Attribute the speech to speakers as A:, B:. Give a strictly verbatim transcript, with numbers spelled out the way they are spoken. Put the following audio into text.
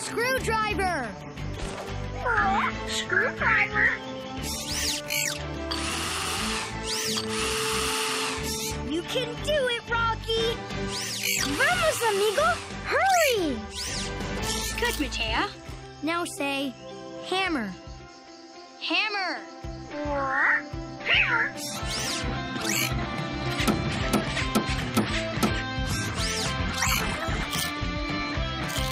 A: Screwdriver!
B: Uh, screwdriver?
A: You can do it, Rocky! Vamos, amigo! Hurry!
C: Good, Matea.
A: Now say, hammer.
C: Hammer.
B: Uh, hammer?